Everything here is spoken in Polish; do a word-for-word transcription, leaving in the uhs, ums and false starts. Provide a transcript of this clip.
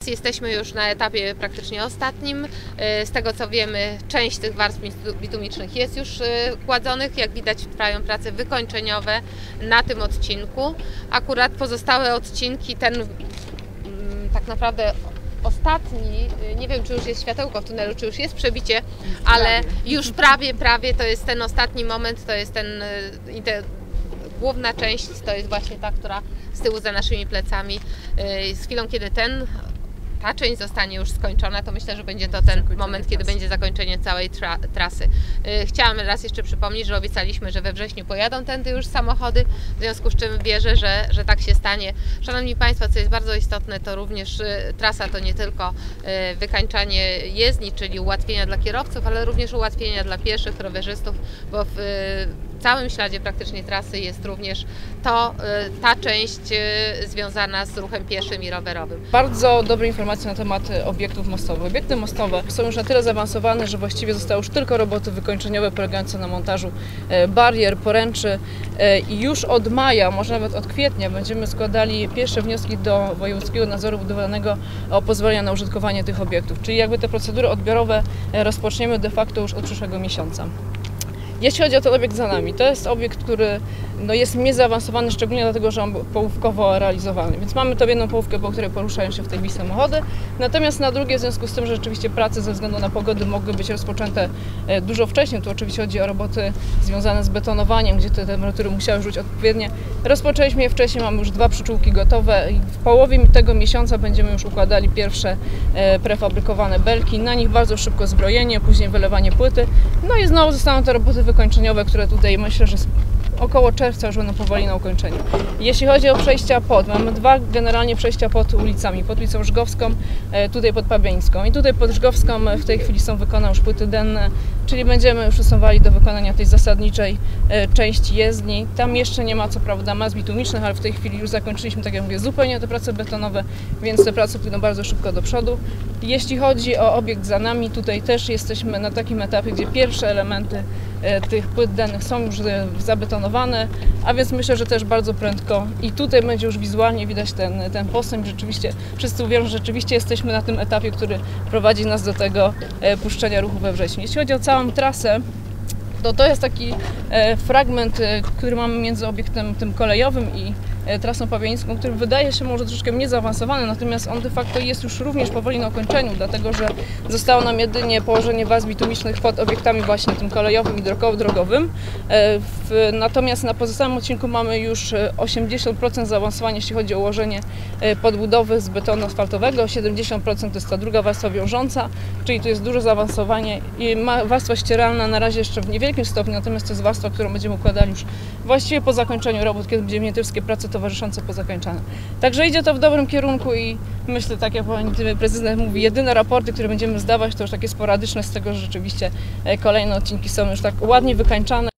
prac jesteśmy już na etapie praktycznie ostatnim. Z tego co wiemy, część tych warstw bitumicznych jest już kładzonych. Jak widać, trwają prace wykończeniowe na tym odcinku. Akurat pozostałe odcinki, ten tak naprawdę ostatni, nie wiem czy już jest światełko w tunelu, czy już jest przebicie, ale już prawie, prawie to jest ten ostatni moment, to jest ten, ten główna część, to jest właśnie ta, która z tyłu za naszymi plecami. Z chwilą, kiedy ten, ta część zostanie już skończona, to myślę, że będzie to ten moment, kiedy będzie zakończenie całej tra trasy. Chciałam raz jeszcze przypomnieć, że obiecaliśmy, że we wrześniu pojadą tędy już samochody, w związku z czym wierzę, że, że tak się stanie. Szanowni Państwo, co jest bardzo istotne, to również trasa to nie tylko wykańczanie jezdni, czyli ułatwienia dla kierowców, ale również ułatwienia dla pieszych, rowerzystów, bo w całym śladzie praktycznie trasy jest również to, ta część związana z ruchem pieszym i rowerowym. Bardzo dobre informacje na temat obiektów mostowych. Obiekty mostowe są już na tyle zaawansowane, że właściwie zostały już tylko roboty wykończeniowe polegające na montażu barier, poręczy i już od maja, może nawet od kwietnia będziemy składali pierwsze wnioski do Wojewódzkiego Nadzoru Budowlanego o pozwolenia na użytkowanie tych obiektów. Czyli jakby te procedury odbiorowe rozpoczniemy de facto już od przyszłego miesiąca. Jeśli chodzi o ten obiekt za nami, to jest obiekt, który no, jest mniej zaawansowany, szczególnie dlatego, że on był połówkowo realizowany. Więc mamy tą jedną połówkę, po której poruszają się w tej chwili samochody. Natomiast na drugie, w związku z tym, że rzeczywiście prace ze względu na pogody mogły być rozpoczęte dużo wcześniej, tu oczywiście chodzi o roboty związane z betonowaniem, gdzie te temperatury musiały być odpowiednie. Rozpoczęliśmy je wcześniej, mamy już dwa przyczółki gotowe i w połowie tego miesiąca będziemy już układali pierwsze prefabrykowane belki. Na nich bardzo szybko zbrojenie, później wylewanie płyty. No i znowu zostaną te roboty wykończeniowe, które tutaj myślę, że około czerwca już będą powoli na ukończeniu. Jeśli chodzi o przejścia pod, mamy dwa generalnie przejścia pod ulicami, pod ulicą Żgowską, tutaj pod Pabieńską i tutaj pod Żgowską w tej chwili są wykonane już płyty denne, czyli będziemy już usuwali do wykonania tej zasadniczej części jezdni. Tam jeszcze nie ma co prawda mas bitumicznych, ale w tej chwili już zakończyliśmy, tak jak mówię, zupełnie te prace betonowe, więc te prace pójdą bardzo szybko do przodu. Jeśli chodzi o obiekt za nami, tutaj też jesteśmy na takim etapie, gdzie pierwsze elementy tych płyt dennych są już zabetonowane, a więc myślę, że też bardzo prędko i tutaj będzie już wizualnie widać ten, ten postęp. Rzeczywiście wszyscy uwierzą, że rzeczywiście jesteśmy na tym etapie, który prowadzi nas do tego puszczenia ruchu we wrześniu. Jeśli chodzi o całą trasę, to to jest taki fragment, który mamy między obiektem tym kolejowym i trasą pawieńską, który wydaje się może troszeczkę mniej zaawansowany, natomiast on de facto jest już również powoli na ukończeniu, dlatego że zostało nam jedynie położenie warstw bitumicznych pod obiektami właśnie tym kolejowym i drogowym. Natomiast na pozostałym odcinku mamy już osiemdziesiąt procent zaawansowania, jeśli chodzi o ułożenie podbudowy z betonu asfaltowego, siedemdziesiąt procent to jest ta druga warstwa wiążąca, czyli tu jest duże zaawansowanie i warstwa ścieralna na razie jeszcze w niewielkim stopniu, natomiast to jest warstwa, którą będziemy układali już właściwie po zakończeniu robót, kiedy będziemy mieli te wszystkie prace towarzyszące pozakończone. Także idzie to w dobrym kierunku i myślę, tak jak pani prezydent mówi, jedyne raporty, które będziemy zdawać, to już takie sporadyczne z tego, że rzeczywiście kolejne odcinki są już tak ładnie wykańczane.